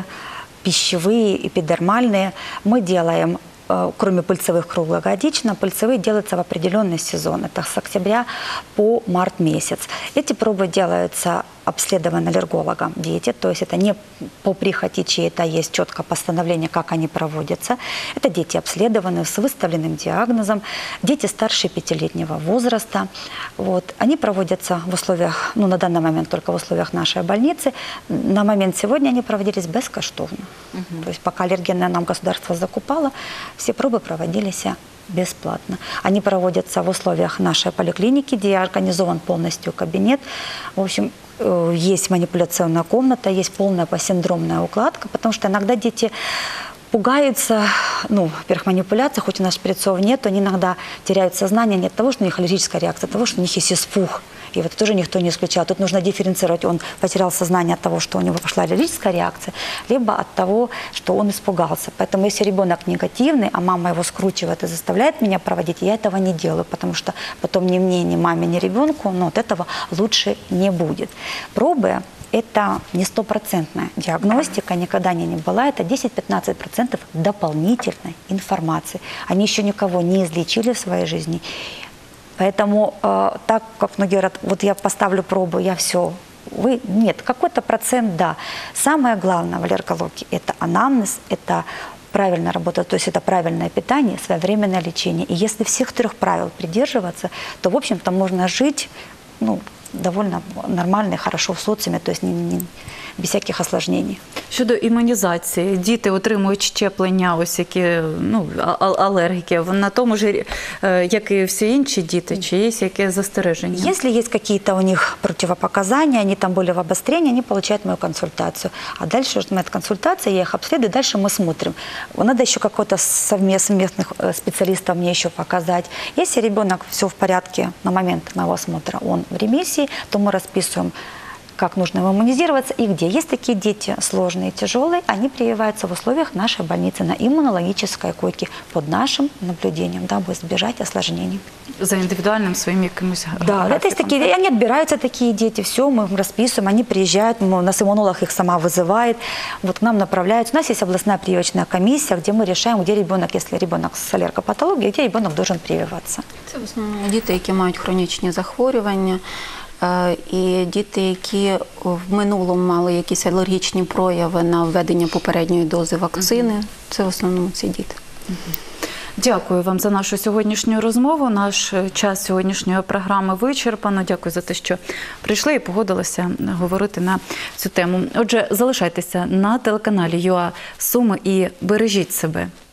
пищевые, эпидермальные, мы делаем, кроме пыльцевых круглогодично, пыльцевые делаются в определенный сезон, это с октября по март месяц. Эти пробы делаются обследованы аллергологом дети, то есть это не по прихоти чьей-то, есть четкое постановление, как они проводятся. Это дети обследованы с выставленным диагнозом, дети старше пятилетнего возраста. Вот. Они проводятся в условиях, ну на данный момент только в условиях нашей больницы. На момент сегодня они проводились бескоштовно. Угу. То есть пока аллергенное нам государство закупало, все пробы проводились бесплатно. Они проводятся в условиях нашей поликлиники, где организован полностью кабинет. В общем, есть манипуляционная комната, есть полная посиндромная укладка, потому что иногда дети пугаются, ну, во-первых, манипуляции, хоть у нас шприцов нет, они иногда теряют сознание не от того, что у них аллергическая реакция, а от того, что у них есть испуг. И вот тоже никто не исключал. Тут нужно дифференцировать. Он потерял сознание от того, что у него пошла аллергическая реакция, либо от того, что он испугался. Поэтому если ребенок негативный, а мама его скручивает и заставляет меня проводить, я этого не делаю, потому что потом ни мне, ни маме, ни ребенку, но от этого лучше не будет. Пробы – это не стопроцентная диагностика, никогда не, не была. Это десять-пятнадцать процентов дополнительной информации. Они еще никого не излечили в своей жизни. Поэтому, э, так как многие говорят, вот я поставлю пробу, я все, вы, нет, какой-то процент, да. Самое главное в аллергологии – это анамнез, это правильно работать, то есть это правильное питание, своевременное лечение. И если всех трех правил придерживаться, то, в общем-то, можно жить, ну, довольно нормально и хорошо в социуме, то есть не, не, без всяких осложнений. Щодо імунізації, діти отримують щеплення, ось які, ну, алергіки, на тому ж, як і всі інші діти, чи є яке застереження? Если есть какие-то у них противопоказания, они там были в обострении, они получают мою консультацию. А дальше уже моя консультация, я их обследую, дальше мы смотрим. Надо еще какого-то совместных специалистов мне еще показать. Если ребенок все в порядке на момент моего осмотра, он в ремиссии, то мы расписываем как нужно иммунизироваться и где. Есть такие дети сложные, тяжелые, они прививаются в условиях нашей больницы на иммунологической койке под нашим наблюдением, дабы избежать осложнений. За індивідуальним своїм якимось Да, это есть графіком. такие, они отбираются, такие дети, все, мы им расписываем, они приезжают, мы- у нас иммунолог их сама вызывает, вот к нам направляются. У нас есть областная прививочная комиссия, где мы решаем, где ребенок, если ребенок с аллергопатологией, где ребенок должен прививаться. Це в основному діти, які мають хронічні захворювання, е, і діти, які в минулому мали якісь алергічні прояви на введення попередньої дози вакцини. Це в основному ці діти. Дякую вам за нашу сьогоднішню розмову. Наш час сьогоднішньої програми вичерпано. Дякую за те, що прийшли і погодилися говорити на цю тему. Отже, залишайтеся на телеканалі ЮА Суми і бережіть себе.